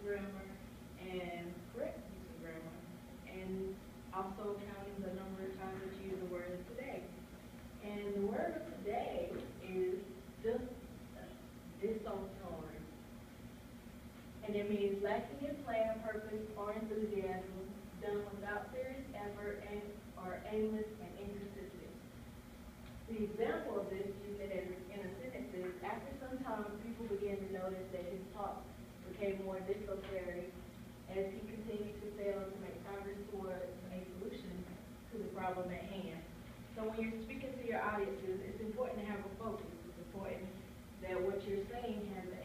grammar and correct use of grammar, and also counting the number of times that you use the word of today. And the word of today is desultory. And it means lacking in plan, purpose, or enthusiasm, done without serious effort and or aimless and inconsistent. The example of this used in a sentence is, after some time, people began to notice that his talk became more desultory as he continued to fail to make progress towards a solution to the problem at hand. So when you're speaking to your audiences, it's important to have a focus. It's important that what you're saying has an